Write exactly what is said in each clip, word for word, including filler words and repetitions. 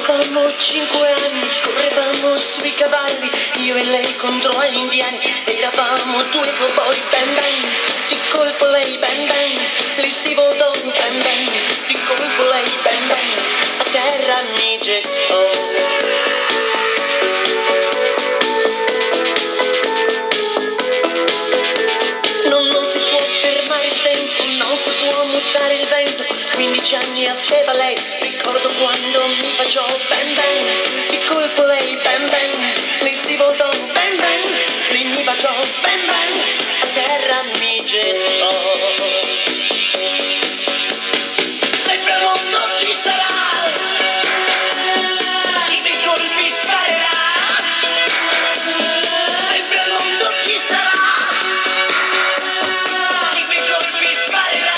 Avevamo cinque anni, correvamo sui cavalli, io e lei contro gli indiani, eravamo due cowboy, bang bang, di colpo lei bang bang, lei si voltò bang bang, di colpo lei bang bang, a terra mi gettò. Non, non si può fermare il tempo, non si può mutare il vento, quindici anni aveva lei, ricordo quando mi baciò bang bang, di colpo lei bang bang, lei si voltò bang bang, lei mi baciò bang bang, a terra mi gettò. Sempre al mondo ci sarà chi dei colpi sparerà, sempre al mondo ci sarà chi dei colpi sparerà.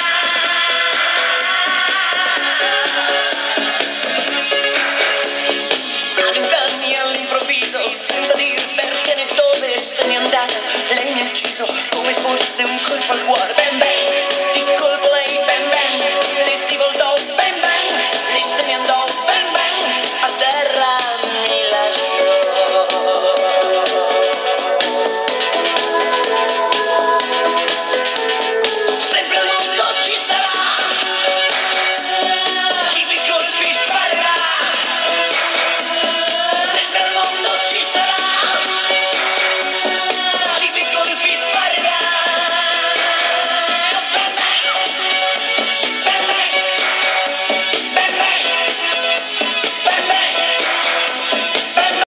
Ad inganni all'improvviso, senza dir perché né dove se n'è andata, lei mi ha ucciso come fosse un colpo al cuore, bang bang.